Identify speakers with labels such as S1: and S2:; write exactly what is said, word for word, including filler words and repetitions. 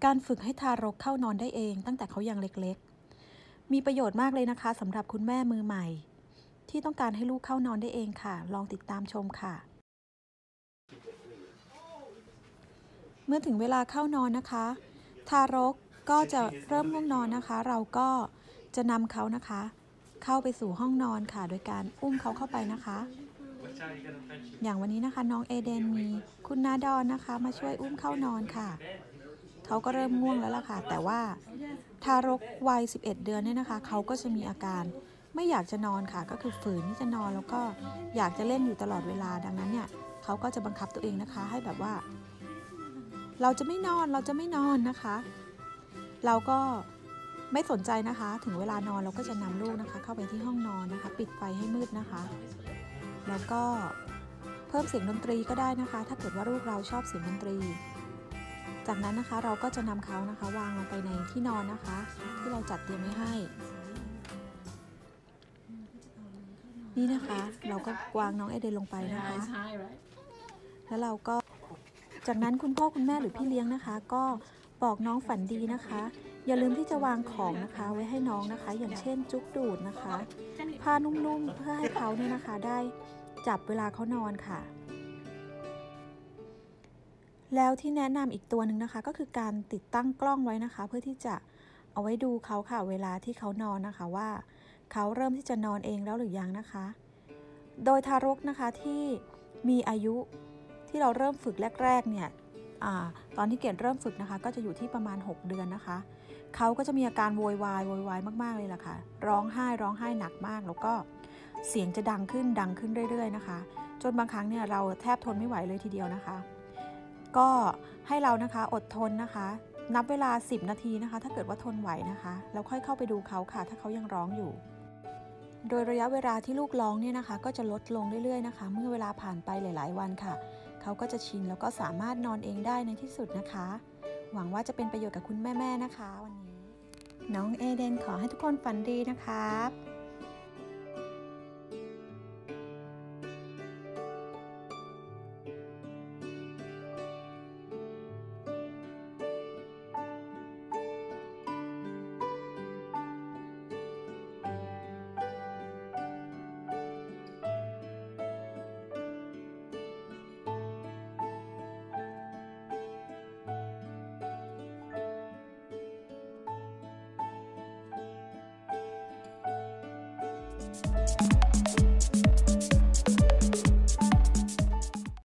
S1: การฝึกให้ทารกเข้านอนได้เองตั้งแต่เขายังเล็กๆมีประโยชน์มากเลยนะคะสำหรับคุณแม่มือใหม่ที่ต้องการให้ลูกเข้านอนได้เองค่ะลองติดตามชมค่ะเมื่อถึงเวลาเข้านอนนะคะทารกก็จะเริ่มง่วงนอนนะคะเราก็จะนำเขานะคะเข้าไปสู่ห้องนอนค่ะโดยการอุ้มเขาเข้าไปนะคะอย่างวันนี้นะคะน้องเอเดนมีคุณนาดอนนะคะมาช่วยอุ้มเข้านอนค่ะเขาก็เริ่มง่วงแล้วล่ะค่ะแต่ว่าทารกวัยสิบเอ็ดเดือนเนี่ยนะคะเขาก็จะมีอาการไม่อยากจะนอนค่ะก็คือฝืนที่จะนอนแล้วก็อยากจะเล่นอยู่ตลอดเวลาดังนั้นเนี่ยเขาก็จะบังคับตัวเองนะคะให้แบบว่าเราจะไม่นอนเราจะไม่นอนนะคะเราก็ไม่สนใจนะคะถึงเวลานอนเราก็จะนำลูกนะคะเข้าไปที่ห้องนอนนะคะปิดไฟให้มืดนะคะแล้วก็เพิ่มเสียงดนตรีก็ได้นะคะถ้าเกิดว่าลูกเราชอบเสียงดนตรีจากนั้นนะคะเราก็จะนำเขานะคะวางลงไปในที่นอนนะคะที่เราจัดเตรียมไว้ให้นี่นะคะเราก็วางน้องเอเดนลงไปนะคะแล้วเราก็จากนั้นคุณพ่อคุณแม่หรือพี่เลี้ยงนะคะก็บอกน้องฝันดีนะคะอย่าลืมที่จะวางของนะคะไว้ให้น้องนะคะอย่างเช่นจุกดูดนะคะผ้านุ่มๆเพื่อให้เขาเนี่ยนะคะได้จับเวลาเขานอนค่ะแล้วที่แนะนำอีกตัวหนึ่งนะคะก็คือการติดตั้งกล้องไว้นะคะเพื่อที่จะเอาไว้ดูเขาค่ะเวลาที่เขานอนนะคะว่าเขาเริ่มที่จะนอนเองแล้วหรือยังนะคะโดยทารกนะคะที่มีอายุที่เราเริ่มฝึกแรกๆเนี่ยอ่าตอนที่เกดเริ่มฝึกนะคะก็จะอยู่ที่ประมาณหกเดือนนะคะเขาก็จะมีอาการโวยวายโวยวายมากๆเลยล่ะค่ะร้องไห้ร้องไห้หนักมากแล้วก็เสียงจะดังขึ้นดังขึ้นเรื่อยๆนะคะจนบางครั้งเนี่ยเราแทบทนไม่ไหวเลยทีเดียวนะคะก็ให้เรานะคะอดทนนะคะนับเวลาสิบนาทีนะคะถ้าเกิดว่าทนไหวนะคะแล้วค่อยเข้าไปดูเขาค่ะถ้าเขายังร้องอยู่โดยระยะเวลาที่ลูกร้องเนี่ยนะคะก็จะลดลงเรื่อยๆนะคะเมื่อเวลาผ่านไปหลายๆวันค่ะเขาก็จะชินแล้วก็สามารถนอนเองได้ในที่สุดนะคะหวังว่าจะเป็นประโยชน์กับคุณแม่ๆนะคะวันนี้น้องเอเดนขอให้ทุกคนฝันดีนะครับ